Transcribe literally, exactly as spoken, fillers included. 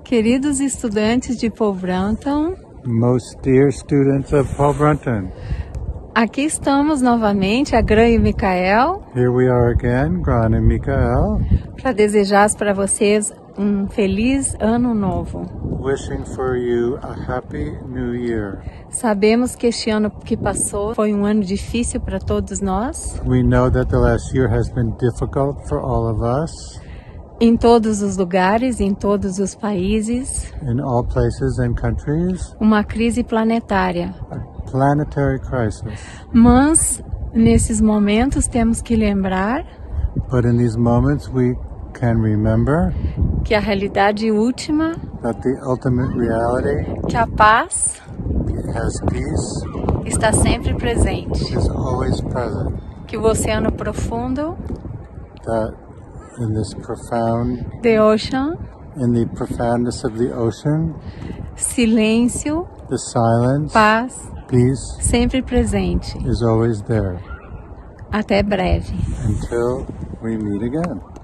Queridos estudantes de Paul Brunton, most dear students of Paul Brunton, aqui estamos novamente, a Gran e o Micael, here we are again, Gran and Micael, para desejar para vocês um feliz ano novo. wishing for you a happy new year. Sabemos que este ano que passou foi um ano difícil para todos nós, We know that the last year has been difficult for all of us, em todos os lugares, em todos os países, in all places and countries, uma crise planetária. a planetary crisis. Mas, nesses momentos, temos que lembrar But in these moments we can remember que a realidade última, that the ultimate reality que a paz has peace, está sempre presente, is always present, que o oceano profundo, that in this profound, the ocean, in the profoundness of the ocean, silêncio, the silence, paz, peace sempre presente. is always there Até breve. until we meet again.